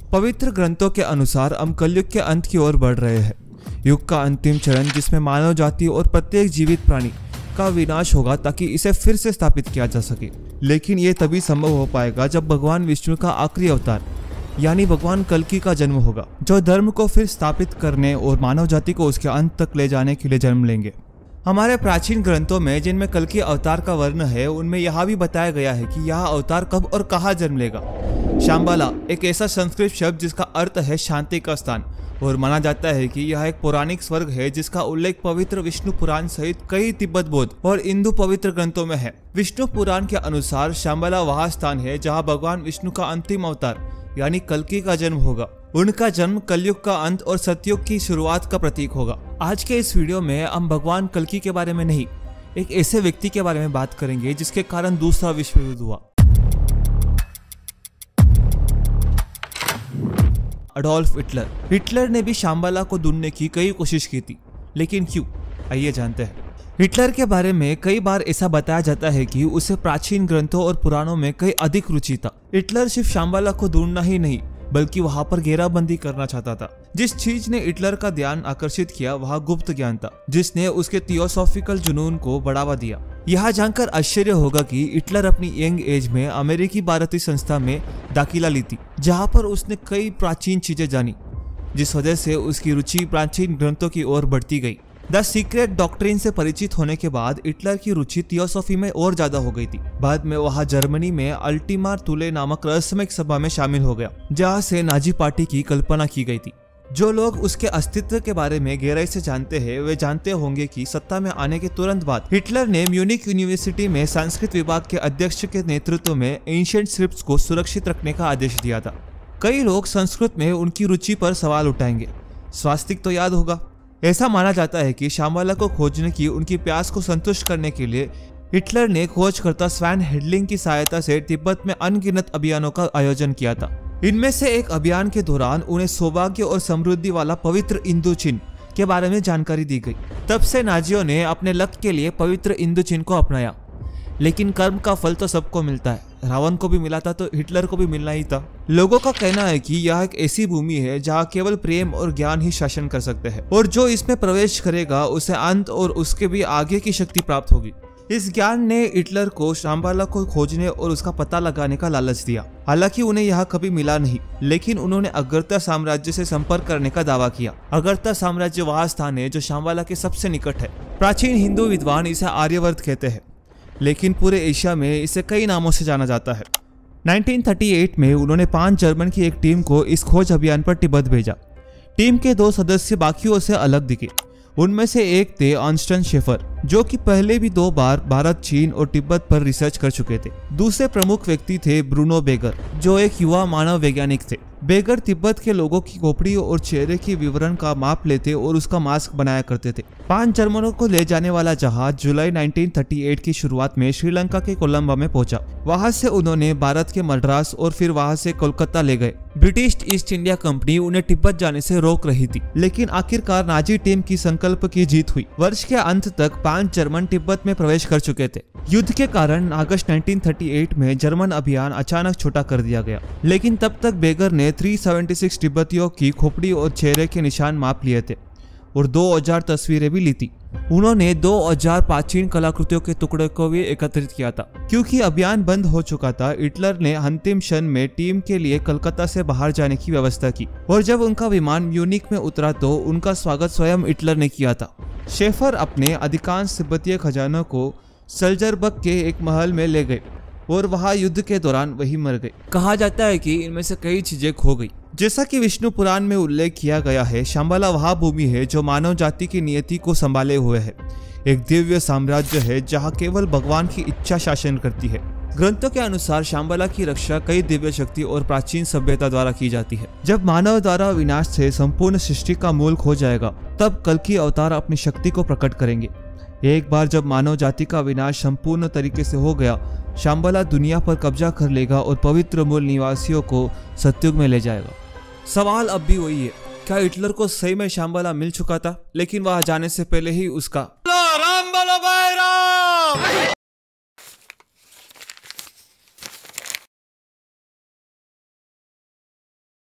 पवित्र ग्रंथों के अनुसार हम कलयुग के अंत की ओर बढ़ रहे हैं। युग का अंतिम चरण जिसमें मानव जाति और प्रत्येक जीवित प्राणी का विनाश होगा ताकि इसे फिर से स्थापित किया जा सके। लेकिन ये तभी संभव हो पाएगा जब भगवान विष्णु का आखिरी अवतार यानी भगवान कल्कि का जन्म होगा, जो धर्म को फिर स्थापित करने और मानव जाति को उसके अंत तक ले जाने के लिए जन्म लेंगे। हमारे प्राचीन ग्रंथों में जिनमें कल्कि अवतार का वर्ण है, उनमें यह भी बताया गया है कि यह अवतार कब और कहाँ जन्म लेगा। शांबाला एक ऐसा संस्कृत शब्द जिसका अर्थ है शांति का स्थान, और माना जाता है कि यह एक पौराणिक स्वर्ग है जिसका उल्लेख पवित्र विष्णु पुराण सहित कई तिब्बत बौद्ध और हिंदू पवित्र ग्रंथों में है। विष्णु पुराण के अनुसार शांबाला वह स्थान है जहाँ भगवान विष्णु का अंतिम अवतार यानी कल्कि का जन्म होगा। उनका जन्म कलयुग का अंत और सतयुग की शुरुआत का प्रतीक होगा। आज के इस वीडियो में हम भगवान कल्कि के बारे में नहीं, एक ऐसे व्यक्ति के बारे में बात करेंगे जिसके कारण दूसरा विश्व युद्ध हुआ। Adolf Hitler. हिटलर ने भी शांबाला को ढूंढने की कई कोशिश की थी, लेकिन क्यों, आइए जानते हैं। हिटलर के बारे में कई बार ऐसा बताया जाता है कि उसे प्राचीन ग्रंथों और पुराणों में कई अधिक रुचि था। हिटलर सिर्फ शांबाला को ढूंढना ही नहीं बल्कि वहां पर घेराबंदी करना चाहता था। जिस चीज ने हिटलर का ध्यान आकर्षित किया वह गुप्त ज्ञान था, जिसने उसके थियोसॉफिकल जुनून को बढ़ावा दिया। यह जानकर आश्चर्य होगा कि हिटलर अपनी यंग एज में अमेरिकी भारतीय संस्था में दाखिला ली थी, जहां पर उसने कई प्राचीन चीजें जानी, जिस वजह से उसकी रुचि प्राचीन ग्रंथों की ओर बढ़ती गई। द सीक्रेट डॉक्ट्रिन से परिचित होने के बाद हिटलर की रुचि थियोसॉफी में और ज्यादा हो गई थी। बाद में वह जर्मनी में अल्टीमा तुले नामक रहस्यमय सभा में शामिल हो गया, जहां से नाजी पार्टी की कल्पना की गई थी। जो लोग उसके अस्तित्व के बारे में गहराई से जानते हैं वे जानते होंगे कि सत्ता में आने के तुरंत बाद हिटलर ने म्यूनिक यूनिवर्सिटी में संस्कृत विभाग के अध्यक्ष के नेतृत्व में एंशिएंट स्क्रिप्ट्स को सुरक्षित रखने का आदेश दिया था। कई लोग संस्कृत में उनकी रुचि पर सवाल उठाएंगे। स्वास्तिक तो याद होगा। ऐसा माना जाता है कि शांबाला को खोजने की उनकी प्यास को संतुष्ट करने के लिए हिटलर ने खोजकर्ता स्वैन हेडलिंग की सहायता से तिब्बत में अनगिनत अभियानों का आयोजन किया था। इनमें से एक अभियान के दौरान उन्हें सौभाग्य और समृद्धि वाला पवित्र इंदु चिन्ह के बारे में जानकारी दी गई। तब से नाजियों ने अपने लक्ष्य के लिए पवित्र इंदु चिन्ह को अपनाया। लेकिन कर्म का फल तो सबको मिलता है। रावण को भी मिला था तो हिटलर को भी मिलना ही था। लोगों का कहना है कि यह एक ऐसी भूमि है जहां केवल प्रेम और ज्ञान ही शासन कर सकते हैं, और जो इसमें प्रवेश करेगा उसे अंत और उसके भी आगे की शक्ति प्राप्त होगी। इस ज्ञान ने हिटलर को शांबाला को खोजने और उसका पता लगाने का लालच दिया। हालांकि उन्हें यह कभी मिला नहीं, लेकिन उन्होंने अगरता साम्राज्य से संपर्क करने का दावा किया। अगरता साम्राज्य वह स्थान है जो शांबाला के सबसे निकट है। प्राचीन हिंदू विद्वान इसे आर्यवर्त कहते हैं, लेकिन पूरे एशिया में इसे कई नामों से जाना जाता है। 1938 में उन्होंने 5 जर्मन की एक टीम को इस खोज अभियान पर तिब्बत भेजा। टीम के 2 सदस्य बाकियों से अलग दिखे। उनमें से एक थे ऑस्टन शेफर, जो कि पहले भी 2 बार भारत, चीन और तिब्बत पर रिसर्च कर चुके थे। दूसरे प्रमुख व्यक्ति थे ब्रूनो बेगर, जो एक युवा मानव वैज्ञानिक थे। बेगर तिब्बत के लोगों की खोपड़ी और चेहरे के विवरण का माप लेते और उसका मास्क बनाया करते थे। 5 जर्मनों को ले जाने वाला जहाज जुलाई 1938 की शुरुआत में श्रीलंका के कोलंबो में पहुंचा। वहां से उन्होंने भारत के मद्रास और फिर वहां से कोलकाता ले गए। ब्रिटिश ईस्ट इंडिया कंपनी उन्हें तिब्बत जाने से रोक रही थी, लेकिन आखिरकार नाजी टीम की संकल्प की जीत हुई। वर्ष के अंत तक 5 जर्मन तिब्बत में प्रवेश कर चुके थे। युद्ध के कारण अगस्त 1938 में जर्मन अभियान अचानक छोटा कर दिया गया, लेकिन तब तक बेगर ने 376 तिब्बतियों की खोपड़ी और चेहरे के निशान माप लिए थे और 2000 तस्वीरें भी ली थी। उन्होंने 2000 प्राचीन कलाकृतियों के टुकड़े को भी एकत्रित किया था। क्योंकि अभियान बंद हो चुका था, हिटलर ने अंतिम क्षण में टीम के लिए कलकत्ता से बाहर जाने की व्यवस्था की, और जब उनका विमान म्यूनिक में उतरा तो उनका स्वागत स्वयं हिटलर ने किया था। शेफर अपने अधिकांश तिब्बतीय खजानों को सल्जरबर्ग के एक महल में ले गए और वहां युद्ध के दौरान वही मर गए। कहा जाता है कि इनमें से कई चीजें खो गई। जैसा कि विष्णु पुराण में उल्लेख किया गया है, शांबाला वह भूमि है जो मानव जाति की नियति को संभाले हुए है। एक दिव्य साम्राज्य है जहां केवल भगवान की इच्छा शासन करती है। ग्रंथों के अनुसार शांबाला की रक्षा कई दिव्य शक्ति और प्राचीन सभ्यता द्वारा की जाती है। जब मानव द्वारा विनाश से संपूर्ण सृष्टि का मूल खो जाएगा, तब कल्कि अवतार अपनी शक्ति को प्रकट करेंगे। एक बार जब मानव जाति का विनाश संपूर्ण तरीके से हो गया, शांबाला दुनिया पर कब्जा कर लेगा और पवित्र मूल निवासियों को सतयुग में ले जाएगा। सवाल अब भी वही है, क्या हिटलर को सही में शांबाला मिल चुका था, लेकिन वह जाने से पहले ही उसका